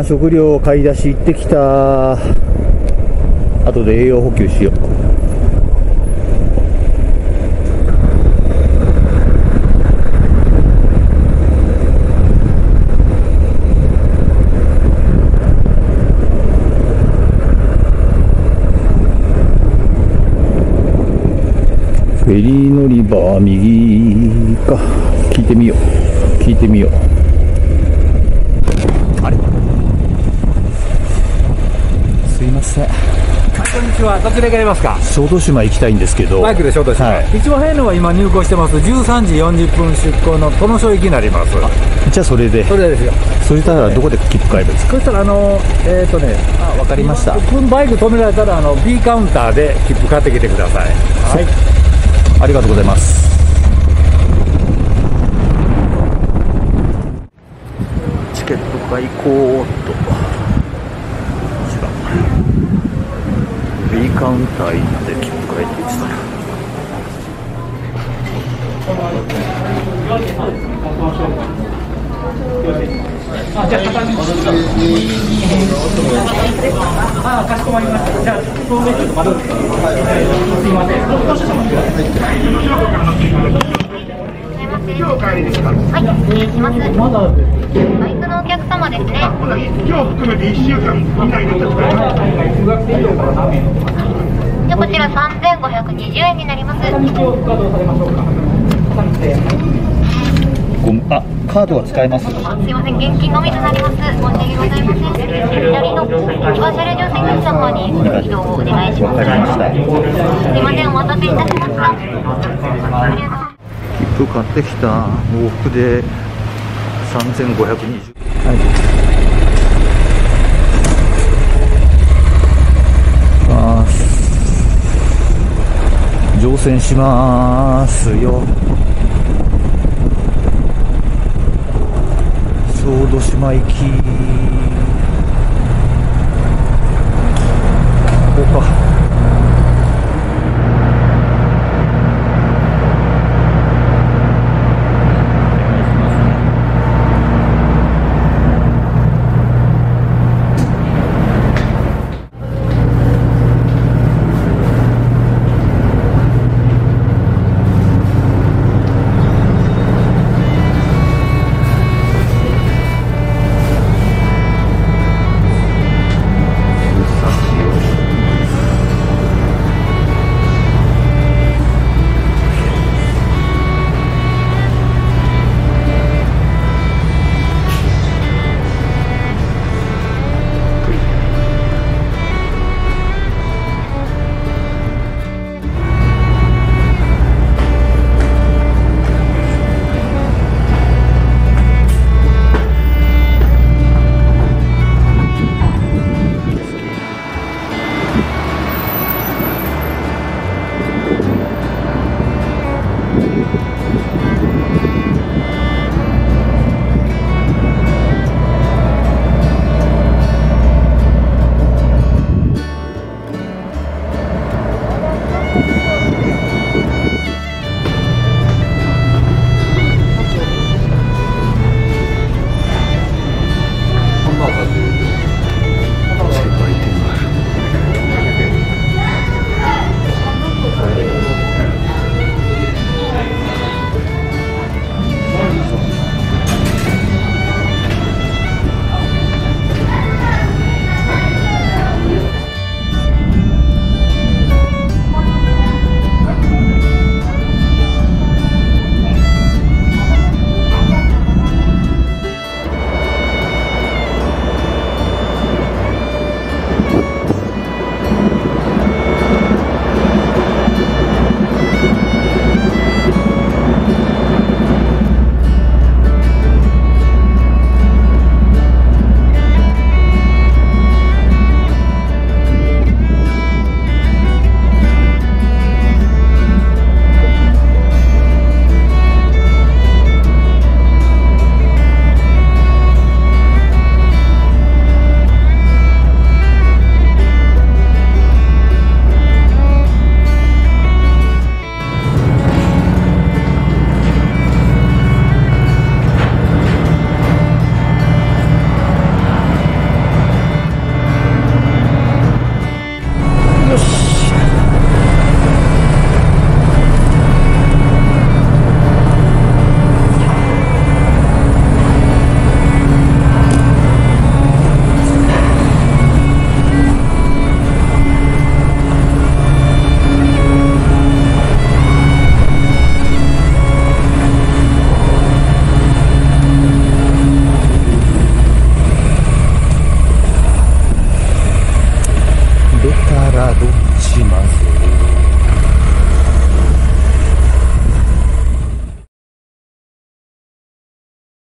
食料買い出し行ってきた。後で栄養補給しよう。フェリー乗り場は右か。聞いてみよう。聞いてみよう。あれ、すいません。 こんにちは。どちら行かれますか？ 小豆島行きたいんですけど。 バイクで小豆島。 はい、 一番早いのは今入港してます。13時40分出港の殿所行きになります。 じゃあそれで。 それですよ。 そしたらどこで切符買えばいいですか？ そしたらわかりました。 バイク止められたらB カウンターで切符買ってきてください。はい。 ありがとうございます。チケット買いこうっと。違う。B カウンター行って切符買いって言ってたら。 じゃあかしこまりました。じゃあ透明ちょっと窓ですか？すいません。 今日お帰りですか？はい、失礼します。バイクのお客様ですね。今日含めて1週間以内で使えます。じゃあこちら3520円になります。 カードは使えます。 すいません、現金のみとなります。申し訳ございません。左のバーチャル乗船口様に移動をお願いします。 わかりました。 すいません、お待たせいたしました。 切符買ってきた。往復で3520。はい。乗船しますよ。小豆島行き。